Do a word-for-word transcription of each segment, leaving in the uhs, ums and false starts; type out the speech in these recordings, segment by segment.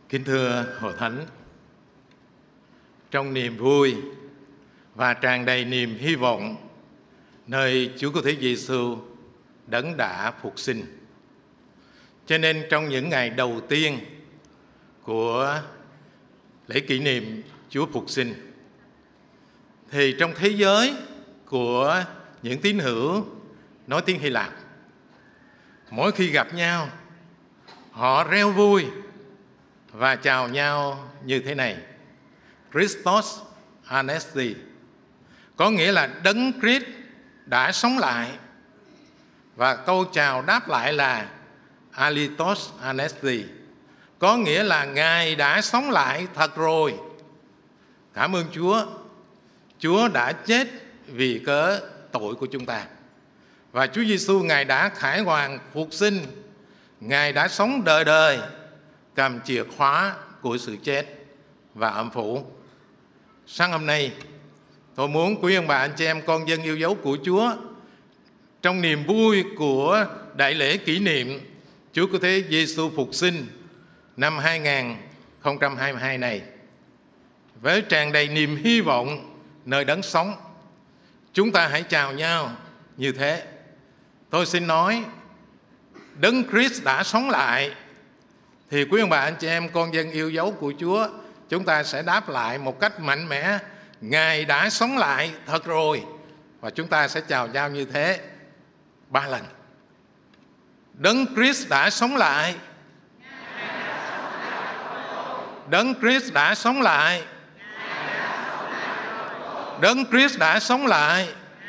Kính thưa Hội Thánh, trong niềm vui và tràn đầy niềm hy vọng nơi Chúa Cứu Thế Giêsu đấng đã phục sinh, cho nên trong những ngày đầu tiên của lễ kỷ niệm Chúa phục sinh, thì trong thế giới của những tín hữu nói tiếng Hy Lạp, mỗi khi gặp nhau họ reo vui và chào nhau như thế này: Christos Anesti, có nghĩa là Đấng Christ đã sống lại, và câu chào đáp lại là Alitos Anesti, có nghĩa là Ngài đã sống lại thật rồi. Cảm ơn Chúa, Chúa đã chết vì cớ tội của chúng ta, và Chúa Giêsu Ngài đã khải hoàn phục sinh, Ngài đã sống đời đời, cầm chìa khóa của sự chết và âm phủ. Sáng hôm nay, tôi muốn quý ông bà anh chị em con dân yêu dấu của Chúa, trong niềm vui của đại lễ kỷ niệm Chúa Cứu Thế Giêsu phục sinh năm hai không hai hai này, với tràn đầy niềm hy vọng nơi đấng sống, chúng ta hãy chào nhau như thế. Tôi xin nói, Đấng Christ đã sống lại, thì quý ông bà anh chị em con dân yêu dấu của Chúa, chúng ta sẽ đáp lại một cách mạnh mẽ: Ngài đã sống lại thật rồi. Và chúng ta sẽ chào nhau như thế ba lần. Đấng Christ đã sống lại. Đấng Christ đã sống lại. Đấng Christ đã sống lại.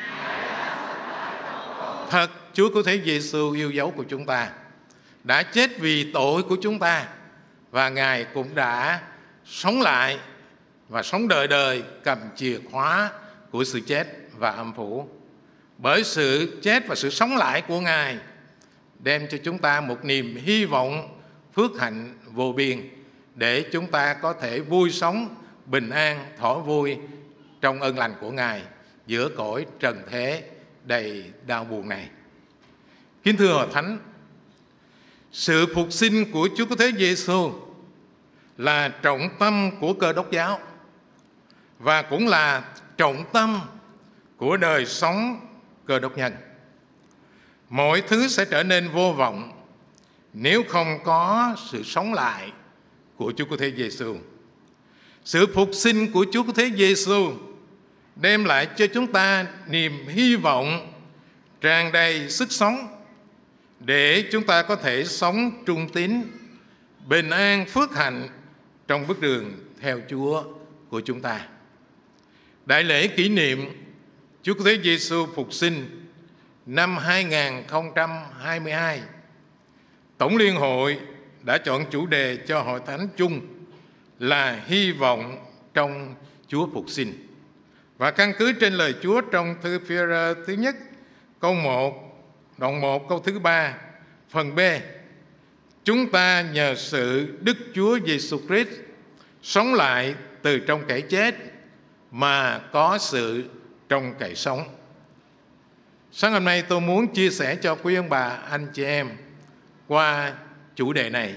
Thật, Chúa Cứu Thế Giêsu yêu dấu của chúng ta đã chết vì tội của chúng ta, và Ngài cũng đã sống lại và sống đời đời, cầm chìa khóa của sự chết và âm phủ. Bởi sự chết và sự sống lại của Ngài đem cho chúng ta một niềm hy vọng phước hạnh vô biên, để chúng ta có thể vui sống, bình an, thỏa vui trong ơn lành của Ngài giữa cõi trần thế đầy đau buồn này. Kính thưa Hội Thánh, sự phục sinh của Chúa Cứu Thế Giêsu là trọng tâm của Cơ Đốc giáo, và cũng là trọng tâm của đời sống Cơ Đốc nhân. Mọi thứ sẽ trở nên vô vọng nếu không có sự sống lại của Chúa Cứu Thế Giêsu. Sự phục sinh của Chúa Cứu Thế Giêsu đem lại cho chúng ta niềm hy vọng tràn đầy sức sống, để chúng ta có thể sống trung tín, bình an, phước hạnh trong bước đường theo Chúa của chúng ta. Đại lễ kỷ niệm Chúa Cứu Thế Giêsu phục sinh năm hai không hai hai, Tổng Liên hội đã chọn chủ đề cho Hội Thánh chung là hy vọng trong Chúa phục sinh. Và căn cứ trên lời Chúa trong thư Phi-e-rơ thứ nhất, câu một, đoạn một, câu thứ ba, phần B: chúng ta nhờ sự Đức Chúa Giêsu Christ sống lại từ trong kẻ chết mà có sự trong kẻ sống. Sáng hôm nay tôi muốn chia sẻ cho quý ông bà anh chị em qua chủ đề này: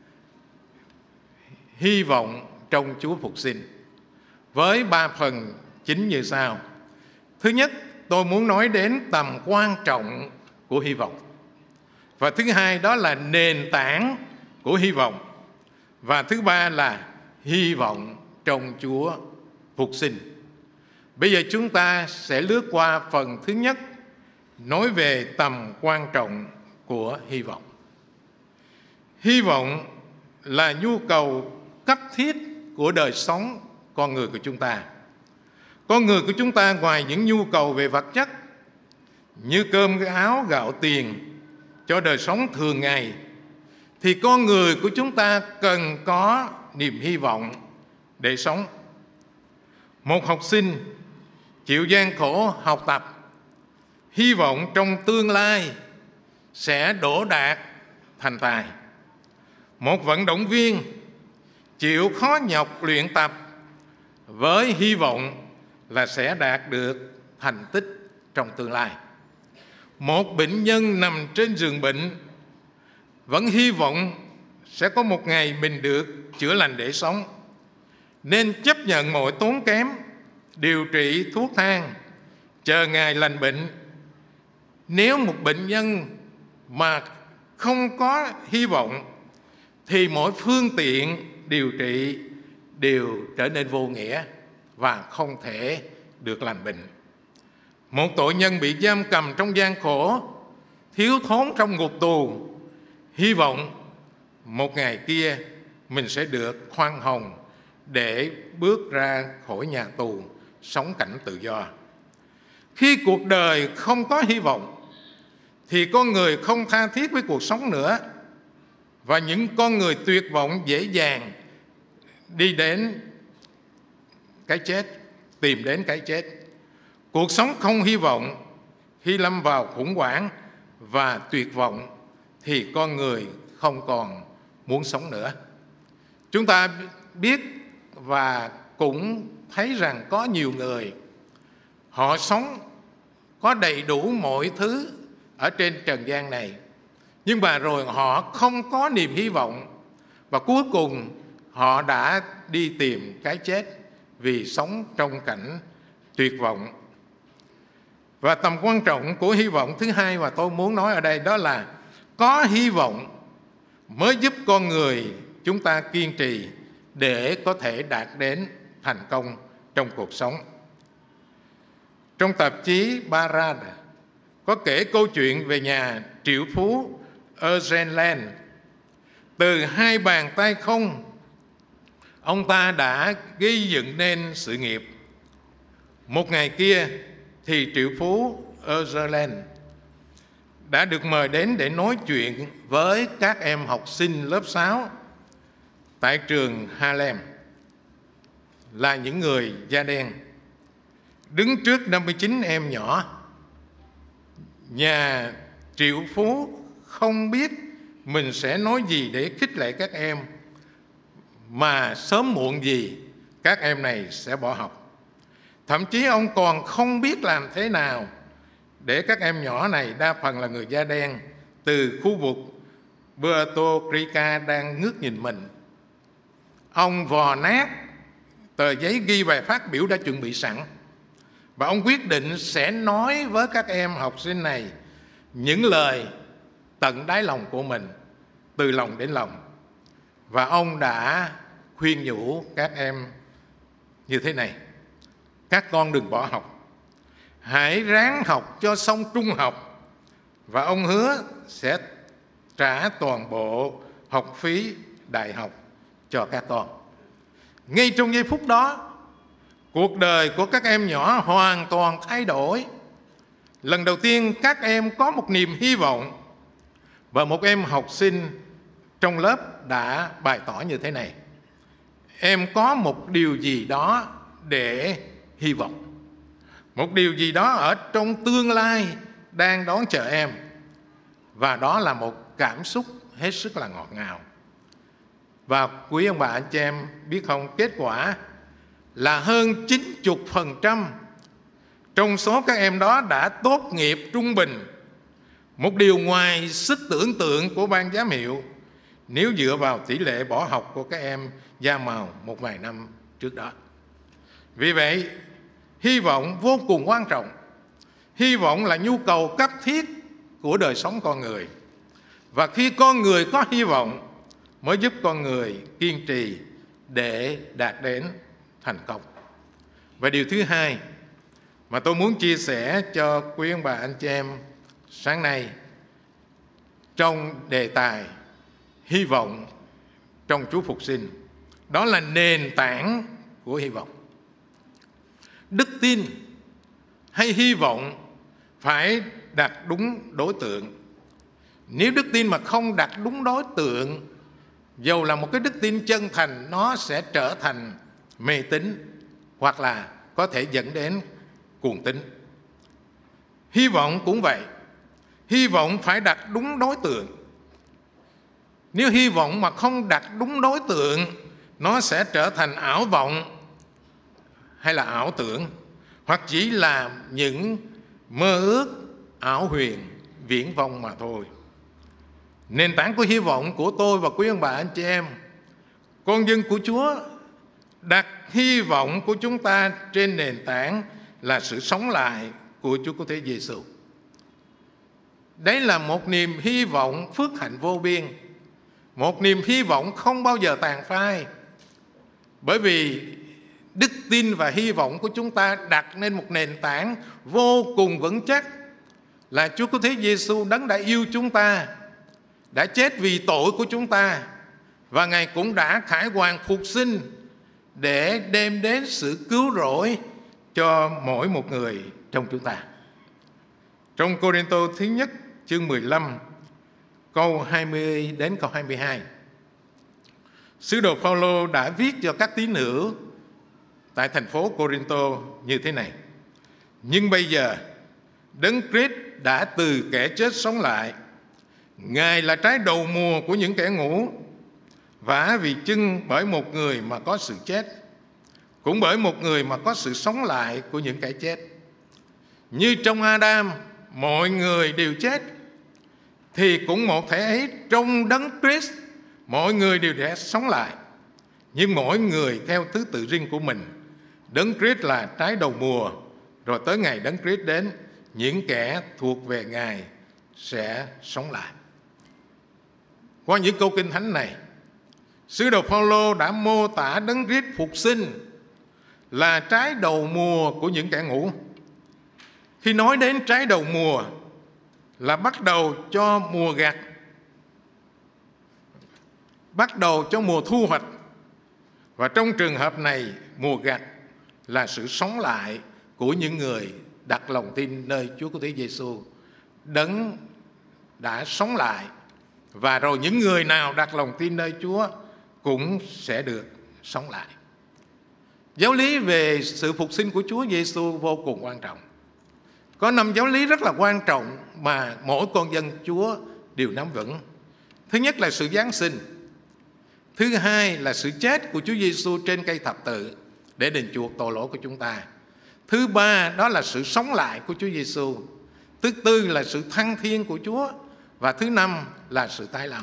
hy vọng trong Chúa phục sinh, với ba phần chính như sau. Thứ nhất, tôi muốn nói đến tầm quan trọng của hy vọng. Và thứ hai, đó là nền tảng của hy vọng. Và thứ ba là hy vọng trong Chúa phục sinh. Bây giờ chúng ta sẽ lướt qua phần thứ nhất, nói về tầm quan trọng của hy vọng. Hy vọng là nhu cầu cấp thiết của đời sống con người của chúng ta. Con người của chúng ta ngoài những nhu cầu về vật chất như cơm áo gạo tiền cho đời sống thường ngày, thì con người của chúng ta cần có niềm hy vọng để sống. Một học sinh chịu gian khổ học tập, hy vọng trong tương lai sẽ đỗ đạt thành tài. Một vận động viên chịu khó nhọc luyện tập với hy vọng là sẽ đạt được thành tích trong tương lai. Một bệnh nhân nằm trên giường bệnh vẫn hy vọng sẽ có một ngày mình được chữa lành để sống, nên chấp nhận mọi tốn kém, điều trị thuốc thang, chờ ngày lành bệnh. Nếu một bệnh nhân mà không có hy vọng thì mỗi phương tiện điều trị đều trở nên vô nghĩa và không thể được lành bệnh. Một tội nhân bị giam cầm trong gian khổ, thiếu thốn trong ngục tù, hy vọng một ngày kia mình sẽ được khoan hồng để bước ra khỏi nhà tù, sống cảnh tự do. Khi cuộc đời không có hy vọng thì con người không tha thiết với cuộc sống nữa, và những con người tuyệt vọng dễ dàng đi đến cái chết, tìm đến cái chết. Cuộc sống không hy vọng, khi lâm vào khủng hoảng và tuyệt vọng thì con người không còn muốn sống nữa. Chúng ta biết và cũng thấy rằng có nhiều người họ sống có đầy đủ mọi thứ ở trên trần gian này, nhưng mà rồi họ không có niềm hy vọng, và cuối cùng họ đã đi tìm cái chết vì sống trong cảnh tuyệt vọng. Và tầm quan trọng của hy vọng thứ hai mà tôi muốn nói ở đây đó là có hy vọng mới giúp con người chúng ta kiên trì để có thể đạt đến thành công trong cuộc sống. Trong tạp chí Barad có kể câu chuyện về nhà triệu phú Eugene Land. Từ hai bàn tay không, ông ta đã gây dựng nên sự nghiệp. Một ngày kia thì triệu phú Eugene Land đã được mời đến để nói chuyện với các em học sinh lớp sáu tại trường Harlem, là những người da đen. Đứng trước năm mươi chín em nhỏ, nhà triệu phú không biết mình sẽ nói gì để khích lệ các em, mà sớm muộn gì các em này sẽ bỏ học. Thậm chí ông còn không biết làm thế nào để các em nhỏ này, đa phần là người da đen, từ khu vực Puerto Rica đang ngước nhìn mình. Ông vò nát tờ giấy ghi bài phát biểu đã chuẩn bị sẵn, và ông quyết định sẽ nói với các em học sinh này những lời tận đáy lòng của mình, từ lòng đến lòng. Và ông đã khuyên nhủ các em như thế này: các con đừng bỏ học, hãy ráng học cho xong trung học, và ông hứa sẽ trả toàn bộ học phí đại học cho các con. Ngay trong giây phút đó, cuộc đời của các em nhỏ hoàn toàn thay đổi. Lần đầu tiên các em có một niềm hy vọng, và một em học sinh trong lớp đã bày tỏ như thế này: em có một điều gì đó để hy vọng, một điều gì đó ở trong tương lai đang đón chờ em. Và đó là một cảm xúc hết sức là ngọt ngào. Và quý ông bà anh chị em biết không, kết quả là hơn chín mươi phần trăm trong số các em đó đã tốt nghiệp trung bình, một điều ngoài sức tưởng tượng của ban giám hiệu nếu dựa vào tỷ lệ bỏ học của các em da màu một vài năm trước đó. Vì vậy, hy vọng vô cùng quan trọng. Hy vọng là nhu cầu cấp thiết của đời sống con người. Và khi con người có hy vọng mới giúp con người kiên trì để đạt đến thành công. Và điều thứ hai mà tôi muốn chia sẻ cho quý ông bà anh chị em sáng nay trong đề tài hy vọng trong Chúa Phục Sinh, đó là nền tảng của hy vọng. Đức tin hay hy vọng phải đặt đúng đối tượng. Nếu đức tin mà không đặt đúng đối tượng, dầu là một cái đức tin chân thành, nó sẽ trở thành mê tín, hoặc là có thể dẫn đến cuồng tín. Hy vọng cũng vậy. Hy vọng phải đặt đúng đối tượng. Nếu hy vọng mà không đặt đúng đối tượng, nó sẽ trở thành ảo vọng hay là ảo tưởng, hoặc chỉ là những mơ ước ảo huyền viển vông mà thôi. Nền tảng của hy vọng của tôi và quý ông bà anh chị em con dân của Chúa đặt hy vọng của chúng ta trên nền tảng là sự sống lại của Chúa Cứu Thế Giêsu. Đấy là một niềm hy vọng phước hạnh vô biên, một niềm hy vọng không bao giờ tàn phai. Bởi vì đức tin và hy vọng của chúng ta đặt lên một nền tảng vô cùng vững chắc là Chúa Cứu Thế Giêsu, Đấng đã yêu chúng ta, đã chết vì tội của chúng ta, và Ngài cũng đã khải hoàn phục sinh để đem đến sự cứu rỗi cho mỗi một người trong chúng ta. Trong Cô-rinh-tô thứ nhất chương mười lăm câu hai mươi đến câu hai mươi hai, sứ đồ Phao-lô đã viết cho các tín hữu tại thành phố Cô-rinh-tô như thế này: nhưng bây giờ Đấng Christ đã từ kẻ chết sống lại, Ngài là trái đầu mùa của những kẻ ngủ, vả vì chưng bởi một người mà có sự chết, cũng bởi một người mà có sự sống lại của những kẻ chết. Như trong Adam mọi người đều chết, thì cũng một thể ấy trong Đấng Christ mọi người đều sẽ sống lại, nhưng mỗi người theo thứ tự riêng của mình. Đấng Christ là trái đầu mùa, rồi tới ngày Đấng Christ đến, những kẻ thuộc về Ngài sẽ sống lại. Qua những câu kinh thánh này, sứ đồ Phao-lô đã mô tả Đấng Christ phục sinh là trái đầu mùa của những kẻ ngủ. Khi nói đến trái đầu mùa là bắt đầu cho mùa gặt, bắt đầu cho mùa thu hoạch. Và trong trường hợp này, mùa gặt là sự sống lại của những người đặt lòng tin nơi Chúa Cứu Thế Giêsu, Đấng đã sống lại. Và rồi những người nào đặt lòng tin nơi Chúa cũng sẽ được sống lại. Giáo lý về sự phục sinh của Chúa Giêsu vô cùng quan trọng. Có năm giáo lý rất là quan trọng mà mỗi con dân Chúa đều nắm vững. Thứ nhất là sự giáng sinh. Thứ hai là sự chết của Chúa Giêsu trên cây thập tự để đền chuộc tội lỗi của chúng ta. Thứ ba đó là sự sống lại của Chúa Giêsu. Thứ tư là sự thăng thiên của Chúa. Và thứ năm là sự tái lâm.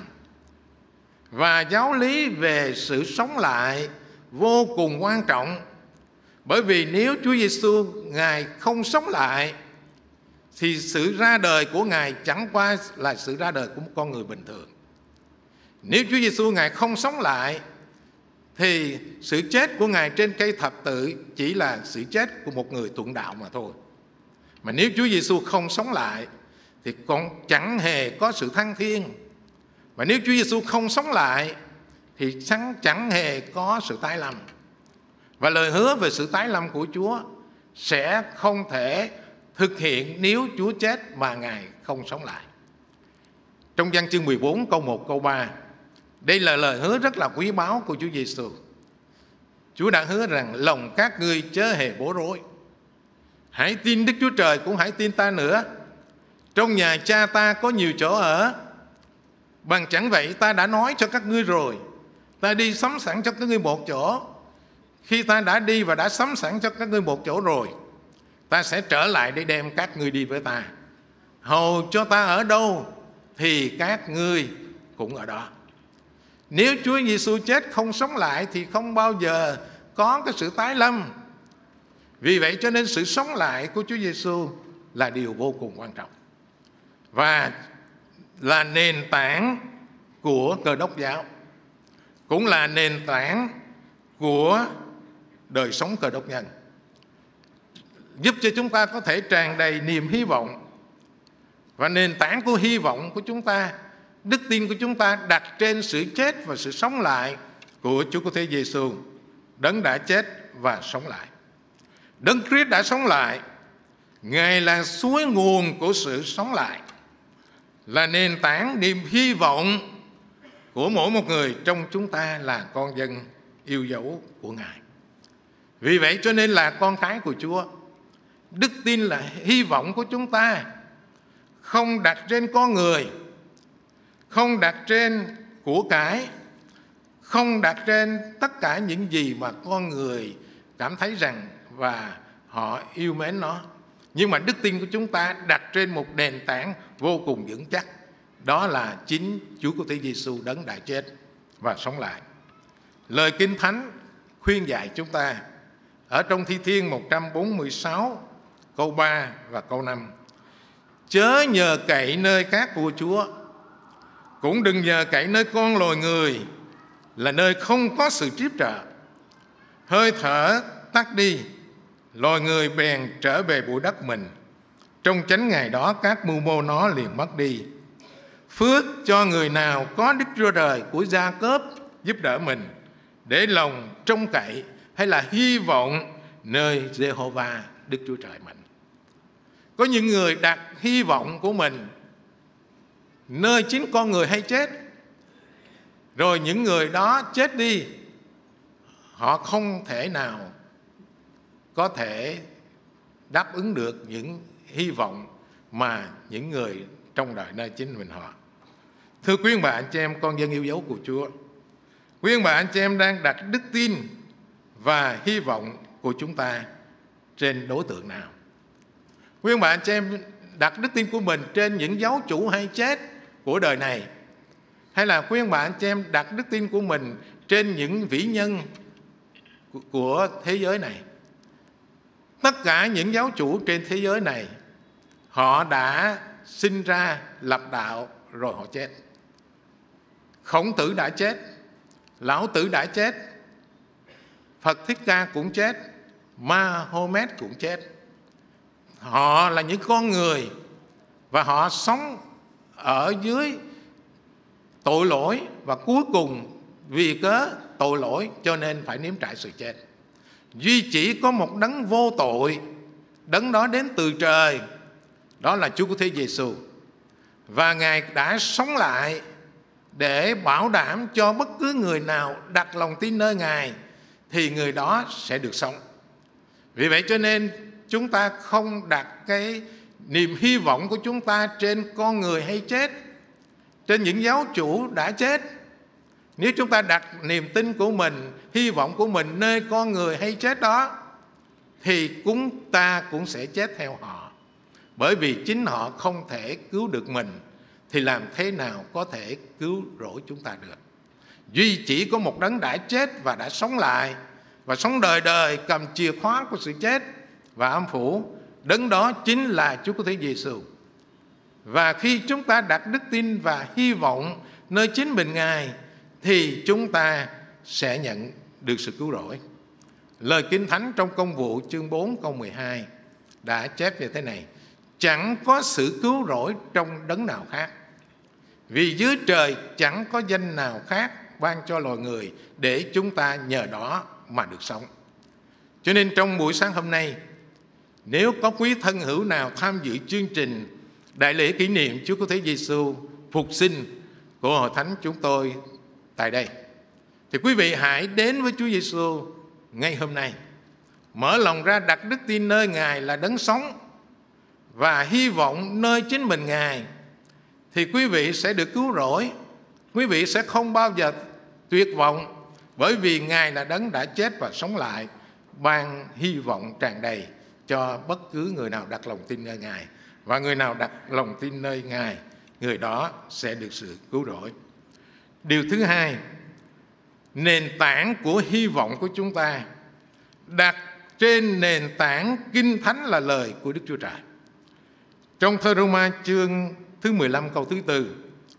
Và giáo lý về sự sống lại vô cùng quan trọng. Bởi vì nếu Chúa Giêsu Ngài không sống lại thì sự ra đời của Ngài chẳng qua là sự ra đời của một con người bình thường. Nếu Chúa Giêsu Ngài không sống lại thì sự chết của Ngài trên cây thập tự chỉ là sự chết của một người thuận đạo mà thôi. Mà nếu Chúa Giêsu không sống lại thì còn chẳng hề có sự thăng thiên. Và nếu Chúa Giêsu không sống lại thì chẳng, chẳng hề có sự tái lâm. Và lời hứa về sự tái lâm của Chúa sẽ không thể thực hiện nếu Chúa chết mà Ngài không sống lại. Trong Giăng chương mười bốn câu một câu ba, đây là lời hứa rất là quý báu của Chúa Giêsu. Chúa đã hứa rằng lòng các ngươi chớ hề bối rối. Hãy tin Đức Chúa Trời cũng hãy tin ta nữa. Trong nhà Cha ta có nhiều chỗ ở. Bằng chẳng vậy ta đã nói cho các ngươi rồi. Ta đi sắm sẵn cho các ngươi một chỗ. Khi ta đã đi và đã sắm sẵn cho các ngươi một chỗ rồi, ta sẽ trở lại để đem các ngươi đi với ta. Hầu cho ta ở đâu thì các ngươi cũng ở đó. Nếu Chúa Giêsu chết không sống lại thì không bao giờ có cái sự tái lâm. Vì vậy cho nên sự sống lại của Chúa Giêsu là điều vô cùng quan trọng, và là nền tảng của Cơ Đốc giáo, cũng là nền tảng của đời sống Cơ Đốc nhân, giúp cho chúng ta có thể tràn đầy niềm hy vọng. Và nền tảng của hy vọng của chúng ta, đức tin của chúng ta đặt trên sự chết và sự sống lại của Chúa Cứu Thế Giêsu, Đấng đã chết và sống lại. Đấng Christ đã sống lại. Ngài là suối nguồn của sự sống lại, là nền tảng niềm hy vọng của mỗi một người trong chúng ta là con dân yêu dấu của Ngài. Vì vậy cho nên là con cái của Chúa, đức tin là hy vọng của chúng ta, không đặt trên con người, không đặt trên của cải, không đặt trên tất cả những gì mà con người cảm thấy rằng và họ yêu mến nó. Nhưng mà đức tin của chúng ta đặt trên một nền tảng vô cùng vững chắc. Đó là chính Chúa Cứu Thế Giêsu, Đấng đã chết và sống lại. Lời Kinh Thánh khuyên dạy chúng ta ở trong Thi Thiên một trăm bốn mươi sáu câu ba và câu năm: chớ nhờ cậy nơi các vua chúa, cũng đừng nhờ cậy nơi con loài người, là nơi không có sự tiếp trợ. Hơi thở tắt đi, loài người bèn trở về bụi đất mình. Trong chánh ngày đó các mưu mô nó liền mất đi. Phước cho người nào có Đức Chúa Trời của Gia-cốp giúp đỡ mình, để lòng trông cậy hay là hy vọng nơi Giê-hô-va Đức Chúa Trời mình. Có những người đặt hy vọng của mình nơi chính con người hay chết, rồi những người đó chết đi, họ không thể nào có thể đáp ứng được những hy vọng mà những người trong đời nơi chính mình họ. Thưa quý ông bà anh chị em, con dân yêu dấu của Chúa, quý ông bà anh chị em đang đặt đức tin và hy vọng của chúng ta trên đối tượng nào? Quý ông bà anh chị em đặt đức tin của mình trên những giáo chủ hay chết của đời này, hay là quý ông bà anh chị em đặt đức tin của mình trên những vĩ nhân của thế giới này? Tất cả những giáo chủ trên thế giới này, họ đã sinh ra lập đạo rồi họ chết. Khổng Tử đã chết, Lão Tử đã chết, Phật Thích Ca cũng chết, Mahomet cũng chết. Họ là những con người và họ sống ở dưới tội lỗi, và cuối cùng vì cớ tội lỗi cho nên phải nếm trải sự chết. Duy chỉ có một đấng vô tội, đấng đó đến từ trời, đó là Chúa Cứu Thế Giêsu. Và Ngài đã sống lại để bảo đảm cho bất cứ người nào đặt lòng tin nơi Ngài thì người đó sẽ được sống. Vì vậy cho nên chúng ta không đặt cái niềm hy vọng của chúng ta trên con người hay chết, trên những giáo chủ đã chết. Nếu chúng ta đặt niềm tin của mình, hy vọng của mình nơi con người hay chết đó, thì chúng ta cũng sẽ chết theo họ. Bởi vì chính họ không thể cứu được mình, thì làm thế nào có thể cứu rỗi chúng ta được? Duy chỉ có một đấng đã chết và đã sống lại, và sống đời đời cầm chìa khóa của sự chết và âm phủ. Đấng đó chính là Chúa Cứu Thế Giêsu. Và khi chúng ta đặt đức tin và hy vọng nơi chính mình Ngài, thì chúng ta sẽ nhận được sự cứu rỗi. Lời Kinh Thánh trong Công vụ chương bốn câu mười hai đã chép như thế này: chẳng có sự cứu rỗi trong đấng nào khác, vì dưới trời chẳng có danh nào khác ban cho loài người để chúng ta nhờ đó mà được sống. Cho nên trong buổi sáng hôm nay, nếu có quý thân hữu nào tham dự chương trình đại lễ kỷ niệm Chúa Cứu Thế Giêsu phục sinh của Hội Thánh chúng tôi tại đây, thì quý vị hãy đến với Chúa Giêsu ngay hôm nay, mở lòng ra đặt đức tin nơi Ngài là đấng sống, và hy vọng nơi chính mình Ngài, thì quý vị sẽ được cứu rỗi. Quý vị sẽ không bao giờ tuyệt vọng, bởi vì Ngài là đấng đã chết và sống lại, ban hy vọng tràn đầy cho bất cứ người nào đặt lòng tin nơi Ngài. Và người nào đặt lòng tin nơi Ngài, người đó sẽ được sự cứu rỗi. Điều thứ hai, nền tảng của hy vọng của chúng ta đặt trên nền tảng Kinh Thánh là lời của Đức Chúa Trời. Trong thơ Roma chương thứ mười lăm câu thứ tư,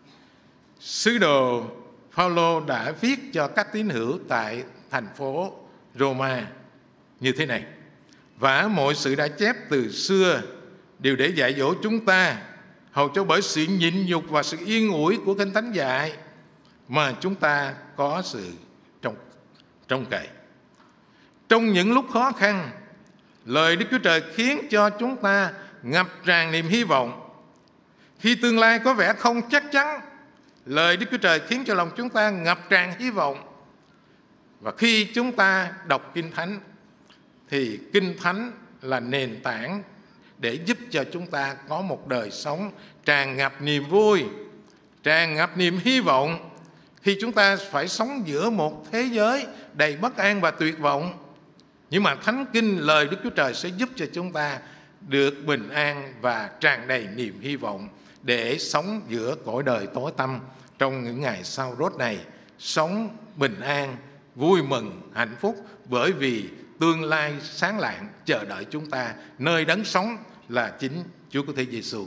sứ đồ Phaolô đã viết cho các tín hữu tại thành phố Roma như thế này: và mọi sự đã chép từ xưa đều để dạy dỗ chúng ta, hầu cho bởi sự nhịn nhục và sự yên ủi của Kinh Thánh dạy mà chúng ta có sự trông, trông cậy. Trong những lúc khó khăn, lời Đức Chúa Trời khiến cho chúng ta ngập tràn niềm hy vọng. Khi tương lai có vẻ không chắc chắn, lời Đức Chúa Trời khiến cho lòng chúng ta ngập tràn hy vọng. Và khi chúng ta đọc Kinh Thánh, thì Kinh Thánh là nền tảng để giúp cho chúng ta có một đời sống tràn ngập niềm vui, tràn ngập niềm hy vọng. Khi chúng ta phải sống giữa một thế giới đầy bất an và tuyệt vọng, nhưng mà Thánh Kinh, lời Đức Chúa Trời sẽ giúp cho chúng ta được bình an và tràn đầy niềm hy vọng để sống giữa cõi đời tối tăm trong những ngày sau rốt này, sống bình an vui mừng, hạnh phúc, bởi vì tương lai sáng lạng chờ đợi chúng ta, nơi đấng sống là chính Chúa Cứu Thế Giêsu.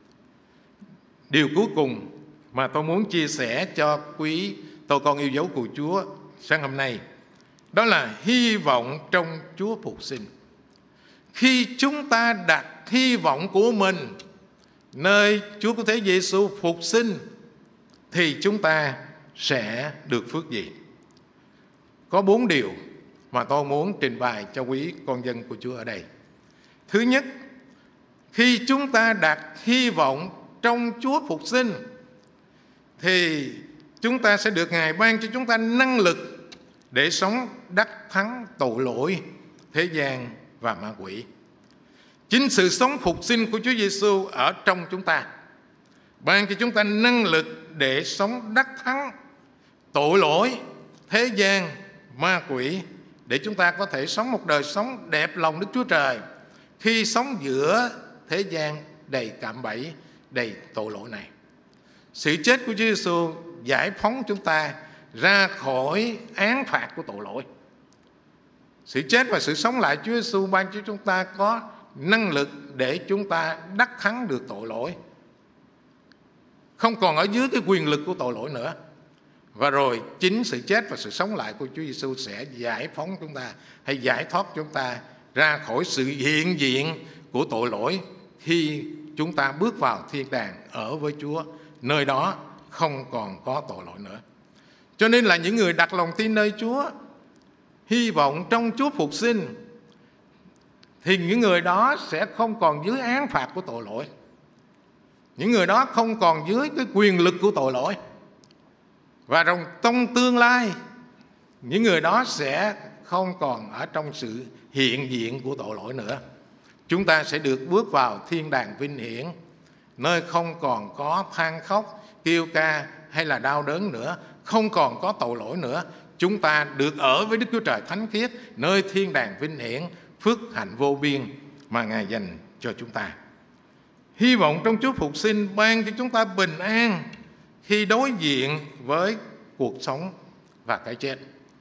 Điều cuối cùng mà tôi muốn chia sẻ cho quý tôi con yêu dấu của Chúa sáng hôm nay, đó là hy vọng trong Chúa phục sinh. Khi chúng ta đặt hy vọng của mình nơi Chúa Cứu Thế Giêsu phục sinh thì chúng ta sẽ được phước gì? Có bốn điều mà tôi muốn trình bày cho quý con dân của Chúa ở đây. Thứ nhất, khi chúng ta đặt hy vọng trong Chúa phục sinh thì chúng ta sẽ được Ngài ban cho chúng ta năng lực để sống đắc thắng tội lỗi, thế gian và ma quỷ. Chính sự sống phục sinh của Chúa Giêsu ở trong chúng ta ban cho chúng ta năng lực để sống đắc thắng tội lỗi, thế gian, ma quỷ, để chúng ta có thể sống một đời sống đẹp lòng Đức Chúa Trời khi sống giữa thế gian đầy cạm bẫy, đầy tội lỗi này. Sự chết của Chúa Giêsu giải phóng chúng ta ra khỏi án phạt của tội lỗi. Sự chết và sự sống lại Chúa Giêsu ban cho chúng ta có năng lực để chúng ta đắc thắng được tội lỗi, không còn ở dưới cái quyền lực của tội lỗi nữa. Và rồi chính sự chết và sự sống lại của Chúa Giêsu sẽ giải phóng chúng ta, hay giải thoát chúng ta ra khỏi sự hiện diện của tội lỗi khi chúng ta bước vào thiên đàng ở với Chúa, nơi đó không còn có tội lỗi nữa. Cho nên là những người đặt lòng tin nơi Chúa, hy vọng trong Chúa phục sinh, thì những người đó sẽ không còn dưới án phạt của tội lỗi. Những người đó không còn dưới cái quyền lực của tội lỗi. Và trong tương lai, những người đó sẽ không còn ở trong sự hiện diện của tội lỗi nữa. Chúng ta sẽ được bước vào thiên đàng vinh hiển, nơi không còn có than khóc, kêu ca hay là đau đớn nữa, không còn có tội lỗi nữa. Chúng ta được ở với Đức Chúa Trời thánh khiết, nơi thiên đàng vinh hiển, phước hạnh vô biên mà Ngài dành cho chúng ta. Hy vọng trong Chúa phục sinh ban cho chúng ta bình an khi đối diện với cuộc sống và cái chết.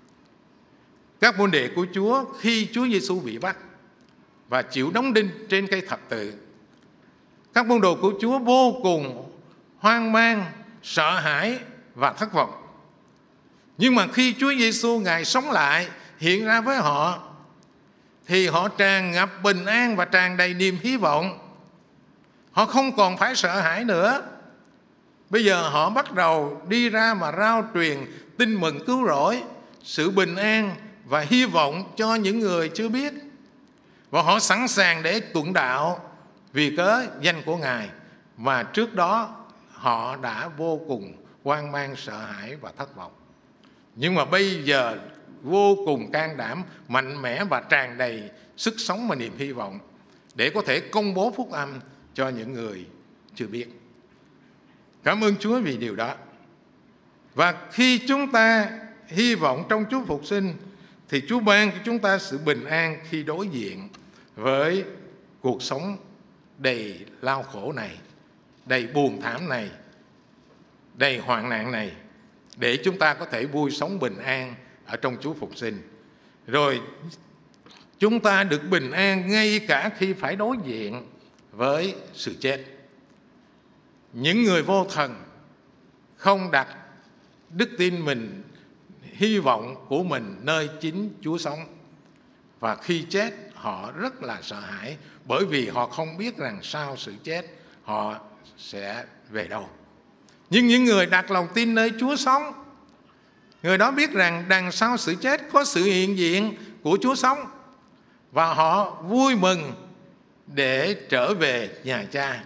Các môn đệ của Chúa khi Chúa Giêsu bị bắt và chịu đóng đinh trên cây thập tự, các môn đồ của Chúa vô cùng hoang mang, sợ hãi và thất vọng. Nhưng mà khi Chúa Giêsu Ngài sống lại, hiện ra với họ, thì họ tràn ngập bình an và tràn đầy niềm hy vọng. Họ không còn phải sợ hãi nữa. Bây giờ họ bắt đầu đi ra mà rao truyền tin mừng cứu rỗi, sự bình an và hy vọng cho những người chưa biết. Và họ sẵn sàng để tuận đạo vì cớ danh của Ngài mà trước đó họ đã vô cùng hoang mang, sợ hãi và thất vọng. Nhưng mà bây giờ vô cùng can đảm, mạnh mẽ và tràn đầy sức sống và niềm hy vọng để có thể công bố phúc âm cho những người chưa biết. Cảm ơn Chúa vì điều đó. Và khi chúng ta hy vọng trong Chúa phục sinh thì Chúa ban cho chúng ta sự bình an khi đối diện với cuộc sống đầy lao khổ này, đầy buồn thảm này, đầy hoạn nạn này, để chúng ta có thể vui sống bình an ở trong Chúa phục sinh. Rồi chúng ta được bình an ngay cả khi phải đối diện với sự chết. Những người vô thần không đặt đức tin mình, hy vọng của mình nơi chính Chúa sống, và khi chết họ rất là sợ hãi, bởi vì họ không biết rằng sau sự chết họ sẽ về đâu. Nhưng những người đặt lòng tin nơi Chúa sống, người đó biết rằng đằng sau sự chết có sự hiện diện của Chúa sống, và họ vui mừng để trở về nhà Cha.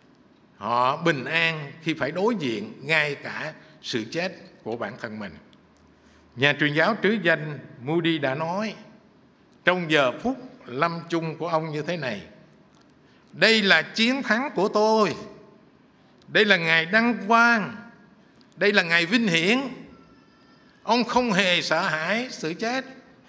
Họ bình an khi phải đối diện ngay cả sự chết của bản thân mình. Nhà truyền giáo trứ danh Moody đã nói trong giờ phút lâm chung của ông như thế này: đây là chiến thắng của tôi, đây là ngày đăng quang, đây là ngày vinh hiển. Ông không hề sợ hãi sự chết,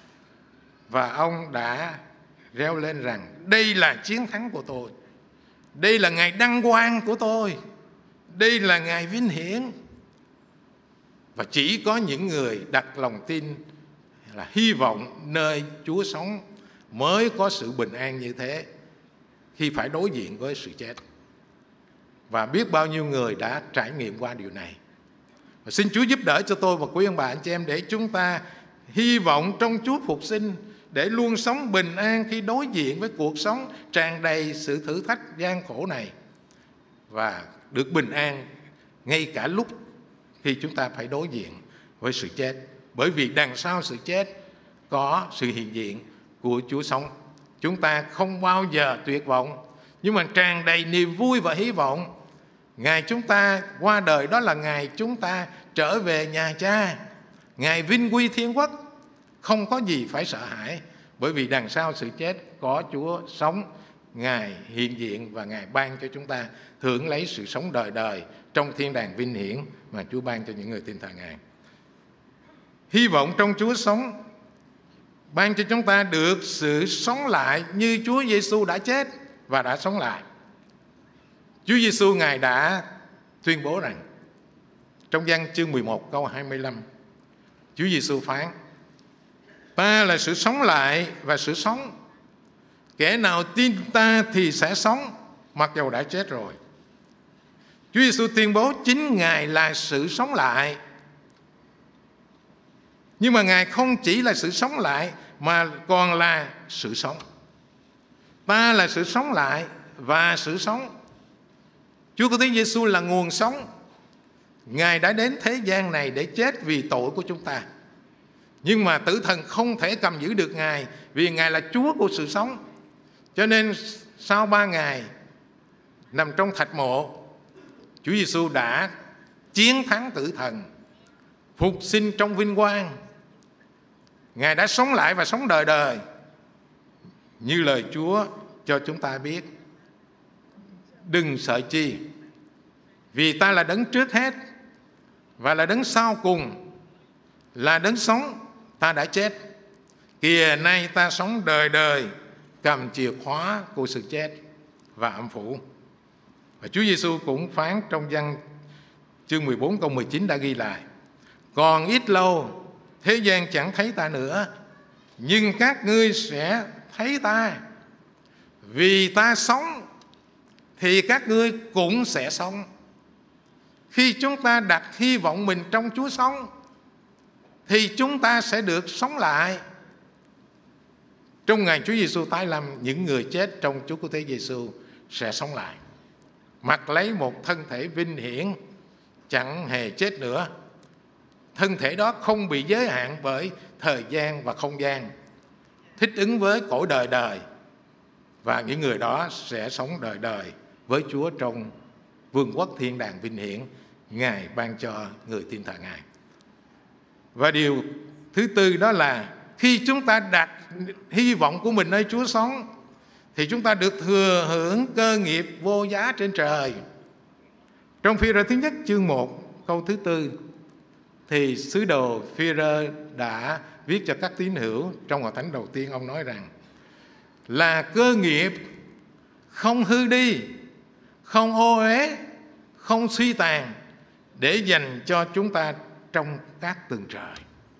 và ông đã reo lên rằng đây là chiến thắng của tôi, đây là ngày đăng quang của tôi, đây là ngày vinh hiển. Và chỉ có những người đặt lòng tin là hy vọng nơi Chúa sống mới có sự bình an như thế khi phải đối diện với sự chết. Và biết bao nhiêu người đã trải nghiệm qua điều này. Và xin Chúa giúp đỡ cho tôi và quý ông bà anh chị em để chúng ta hy vọng trong Chúa phục sinh, để luôn sống bình an khi đối diện với cuộc sống tràn đầy sự thử thách gian khổ này, và được bình an ngay cả lúc khi chúng ta phải đối diện với sự chết. Bởi vì đằng sau sự chết có sự hiện diện của Chúa sống. Chúng ta không bao giờ tuyệt vọng, nhưng mà tràn đầy niềm vui và hy vọng. Ngày chúng ta qua đời đó là ngày chúng ta trở về nhà Cha, ngày vinh quy thiên quốc. Không có gì phải sợ hãi, bởi vì đằng sau sự chết có Chúa sống. Ngài hiện diện và Ngài ban cho chúng ta hưởng lấy sự sống đời đời trong thiên đàng vinh hiển mà Chúa ban cho những người tin thờ Ngài. Hy vọng trong Chúa sống ban cho chúng ta được sự sống lại như Chúa Giêsu đã chết và đã sống lại. Chúa Giêsu Ngài đã tuyên bố rằng trong Giăng chương mười một câu hai mươi lăm, Chúa Giêsu phán: Ta là sự sống lại và sự sống. Kẻ nào tin ta thì sẽ sống, mặc dầu đã chết rồi. Chúa Giêsu tuyên bố chính Ngài là sự sống lại. Nhưng mà Ngài không chỉ là sự sống lại mà còn là sự sống. Ta là sự sống lại và sự sống. Chúa Cứu Thế Giêsu là nguồn sống. Ngài đã đến thế gian này để chết vì tội của chúng ta. Nhưng mà tử thần không thể cầm giữ được Ngài, vì Ngài là Chúa của sự sống. Cho nên sau ba ngày nằm trong thạch mộ, Chúa Giêsu đã chiến thắng tử thần, phục sinh trong vinh quang. Ngài đã sống lại và sống đời đời, như lời Chúa cho chúng ta biết: đừng sợ chi, vì ta là đấng trước hết và là đấng sau cùng, là đấng sống. Ta đã chết, kìa nay ta sống đời đời, cầm chìa khóa của sự chết và âm phủ. Và Chúa Giêsu cũng phán trong Giăng chương mười bốn câu mười chín đã ghi lại: còn ít lâu thế gian chẳng thấy ta nữa, nhưng các ngươi sẽ thấy ta. Vì ta sống thì các ngươi cũng sẽ sống. Khi chúng ta đặt hy vọng mình trong Chúa sống thì chúng ta sẽ được sống lại. Trong ngày Chúa Giêsu tái lâm, những người chết trong Chúa Cứu Thế Giêsu sẽ sống lại, mặc lấy một thân thể vinh hiển, chẳng hề chết nữa. Thân thể đó không bị giới hạn bởi thời gian và không gian, thích ứng với cõi đời đời. Và những người đó sẽ sống đời đời với Chúa trong vương quốc thiên đàng vinh hiển Ngài ban cho người tin thờ Ngài. Và điều thứ tư đó là khi chúng ta đặt hy vọng của mình nơi Chúa sống thì chúng ta được thừa hưởng cơ nghiệp vô giá trên trời. Trong Phi-rơ thứ nhất chương một câu thứ tư thì sứ đồ Phi-rơ đã viết cho các tín hữu trong hội thánh đầu tiên. Ông nói rằng là cơ nghiệp không hư đi, không ô uế, không suy tàn, để dành cho chúng ta trong các tầng trời.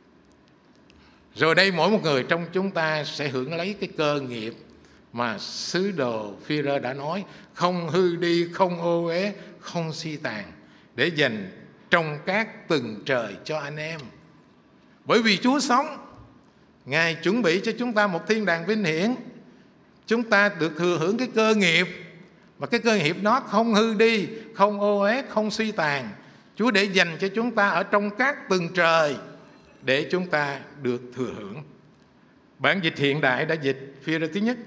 Rồi đây mỗi một người trong chúng ta sẽ hưởng lấy cái cơ nghiệp mà sứ đồ Phi-rơ đã nói: không hư đi, không ô uế, không suy tàn, để dành trong các tầng trời cho anh em. Bởi vì Chúa sống, Ngài chuẩn bị cho chúng ta một thiên đàng vinh hiển. Chúng ta được thừa hưởng cái cơ nghiệp, và cái cơ nghiệp đó không hư đi, không ô uế, không suy tàn. Chúa để dành cho chúng ta ở trong các tầng trời để chúng ta được thừa hưởng. Bản dịch hiện đại đã dịch Phi-rơ thứ nhất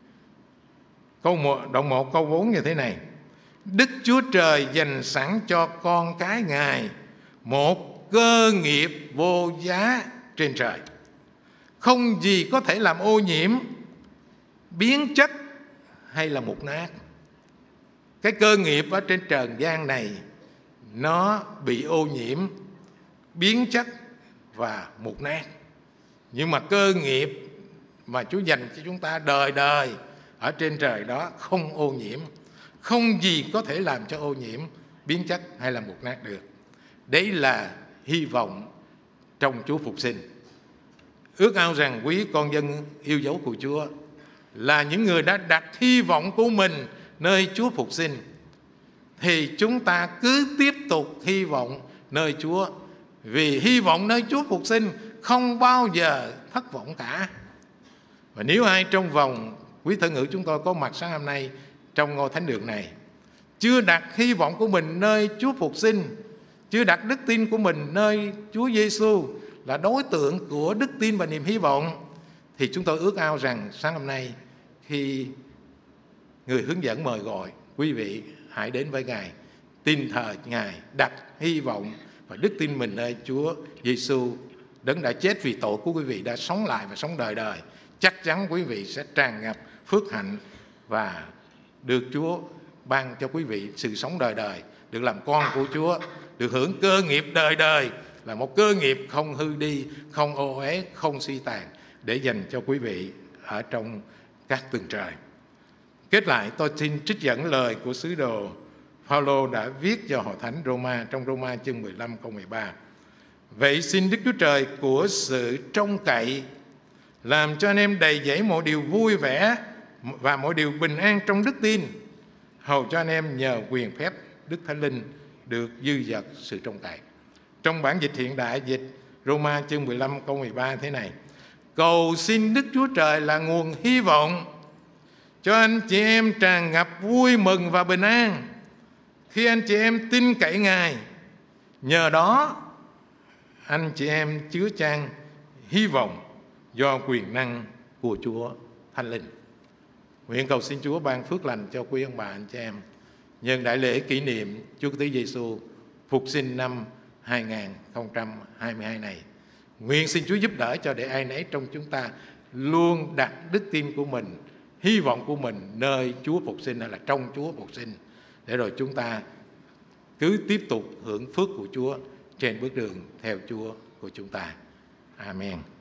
câu một, đoạn một câu bốn như thế này: Đức Chúa Trời dành sẵn cho con cái Ngài một cơ nghiệp vô giá trên trời, không gì có thể làm ô nhiễm, biến chất hay là mục nát. Cái cơ nghiệp ở trên trần gian này nó bị ô nhiễm, biến chất và mục nát. Nhưng mà cơ nghiệp mà Chúa dành cho chúng ta đời đời ở trên trời đó không ô nhiễm, không gì có thể làm cho ô nhiễm, biến chất hay là mục nát được. Đấy là hy vọng trong Chúa phục sinh. ước ao rằng quý con dân yêu dấu của Chúa là những người đã đặt hy vọng của mình nơi Chúa phục sinh, thì chúng ta cứ tiếp tục hy vọng nơi Chúa, vì hy vọng nơi Chúa phục sinh không bao giờ thất vọng cả. Và nếu ai trong vòng quý thân hữu chúng tôi có mặt sáng hôm nay trong ngôi thánh đường này chưa đặt hy vọng của mình nơi Chúa phục sinh, chưa đặt đức tin của mình nơi Chúa Giêsu là đối tượng của đức tin và niềm hy vọng, thì chúng tôi ước ao rằng sáng hôm nay khi người hướng dẫn mời gọi quý vị hãy đến với Ngài, tin thờ Ngài, đặt hy vọng và đức tin mình nơi Chúa Giêsu, đấng đã chết vì tội của quý vị, đã sống lại và sống đời đời. Chắc chắn quý vị sẽ tràn ngập phước hạnh và được Chúa ban cho quý vị sự sống đời đời, được làm con của Chúa, được hưởng cơ nghiệp đời đời, là một cơ nghiệp không hư đi, không ô uế, không suy tàn, để dành cho quý vị ở trong các tầng trời. Kết lại, tôi xin trích dẫn lời của sứ đồ Phaolô đã viết cho hội thánh Roma trong Roma chương mười lăm câu mười ba. Vậy xin Đức Chúa Trời của sự trông cậy làm cho anh em đầy dẫy mọi điều vui vẻ và mọi điều bình an trong đức tin, hầu cho anh em nhờ quyền phép Đức Thánh Linh được dư dật sự trông cậy. Trong bản dịch hiện đại dịch Roma chương mười lăm câu mười ba thế này: cầu xin Đức Chúa Trời là nguồn hy vọng cho anh chị em tràn ngập vui mừng và bình an khi anh chị em tin cậy Ngài. Nhờ đó anh chị em chứa chan hy vọng do quyền năng của Chúa Thánh Linh. Nguyện cầu xin Chúa ban phước lành cho quý ông bà anh chị em nhân đại lễ kỷ niệm Chúa Kitô Giêsu phục sinh năm hai không hai hai này. Nguyện xin Chúa giúp đỡ cho để ai nấy trong chúng ta luôn đặt đức tin của mình, hy vọng của mình nơi Chúa phục sinh hay là trong Chúa phục sinh, để rồi chúng ta cứ tiếp tục hưởng phước của Chúa trên bước đường theo Chúa của chúng ta. Amen.